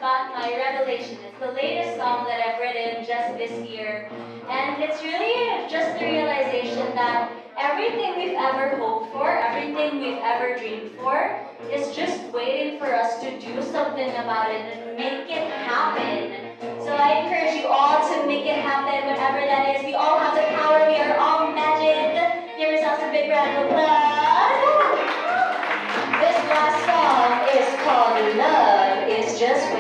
about my revelation. It's the latest song that I've written just this year. And it's really just the realization that everything we've ever hoped for, everything we've ever dreamed for, is just waiting for us to do something about it and make it happen. So I encourage you all to make it happen, whatever that is. We all have the power. We are all magic. Give yourselves a big round of applause. This last song is called Love Is Just